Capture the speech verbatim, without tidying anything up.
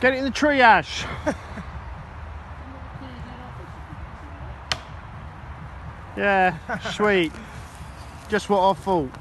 Get it in the tree, Ash. Yeah, sweet. Just what I thought.